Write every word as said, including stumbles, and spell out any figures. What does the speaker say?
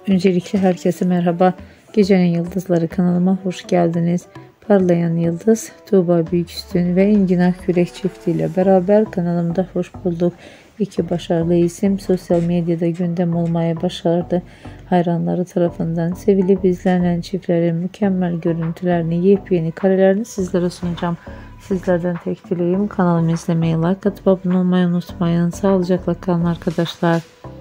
Öncelikle herkese merhaba. Gecenin Yıldızları kanalıma hoş geldiniz. Parlayan Yıldız, Tuğba Büyüküstün ve Engin Akyürek çiftiyle beraber kanalımda hoş bulduk. İki başarılı isim sosyal medyada gündem olmaya başardı. Hayranları tarafından sevilip izlenen çiftlerin mükemmel görüntülerini, yepyeni karelerini sizlere sunacağım. Sizlerden tek dileğim kanalımı izlemeyi, like atıp abone olmayı unutmayın. Sağlıcakla kalın arkadaşlar.